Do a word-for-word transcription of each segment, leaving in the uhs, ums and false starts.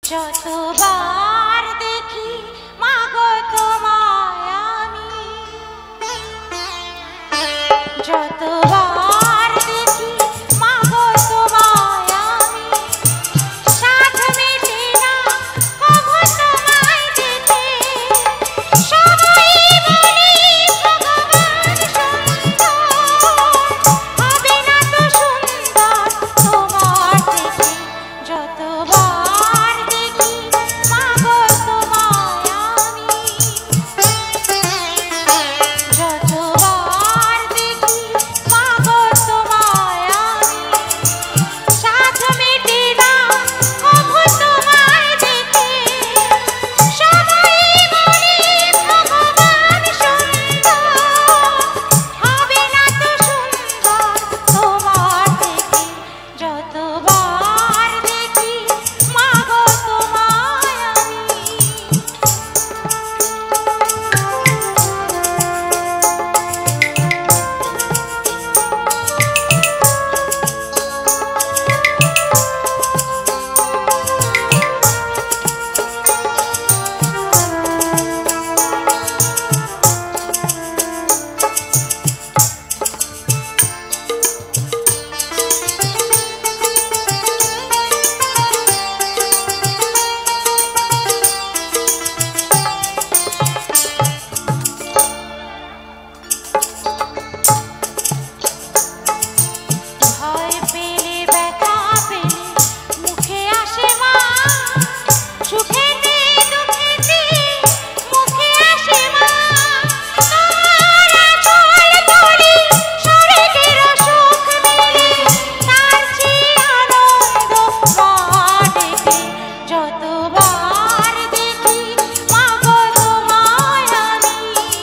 যতবার দেখি মাগো তোমায় আমি, যতবার দেখি মাগো তোমায় আমি, সাধ মেটে না কভু তোমায় দেখে। সবাই বলে ভগবান সুন্দর, হবে না তো সুন্দর তোমার থেকে। যতবার দেখি মাগো তোমায় আমি, যতবার দেখি মাগো তোমায় আমি, সাধ মেটে না কভু তোমায় দেখে। সবাই বলে ভগবান সুন্দর, হবে না তো সুন্দর তোমার থেকে। যতবার দেখি মাগো তোমায় আমি। ভয় পেলে ব্যথা পেলে মুখে আসে মা, সুখেতে দুঃখেতে মুখে আসে মা। তোমার আঁচল ধরে স্বর্গের সুখ মেলে, তার চেয়ে আনন্দ বাড়ে। যতবার দেখি মাগো তোমায় আমি,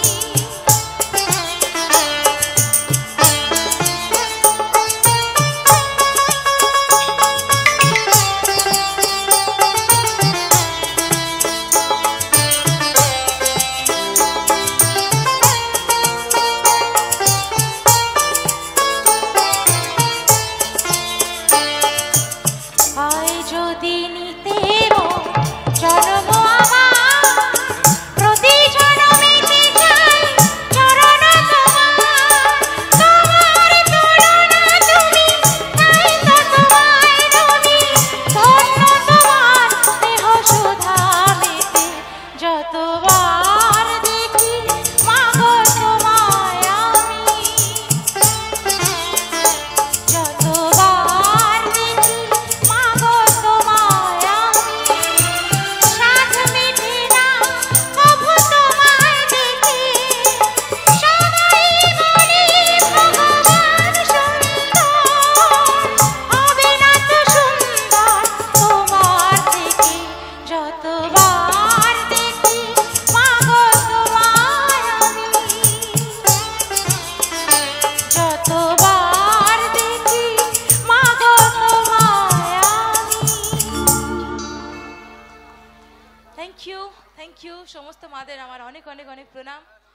হয় যদি নিতে জন্ম আমার, প্রতি জন্মেতে চাই চরণ তোমার। তোমার তুলনা তুমি, তাই তো তোমায় নবী, ধন্য তোমার স্নেহ সুধা মেতে। যতবার দেখি মাগো তোমায় আমি, যতবার দেখি মাগো তোমায় আমি, সাধ মেটে না কভু তোমায় দেখে। সবাই বলে ভগবান সুন্দর, হবে না তো সুন্দর তোমার থেকে। যতবার দেখি মাগো তোমায় আমি, যতবার দেখি মাগো তোমায় আমি। Thank you, thank you. সমস্ত মাদের আমার অনেক অনেক অনেক প্রণাম।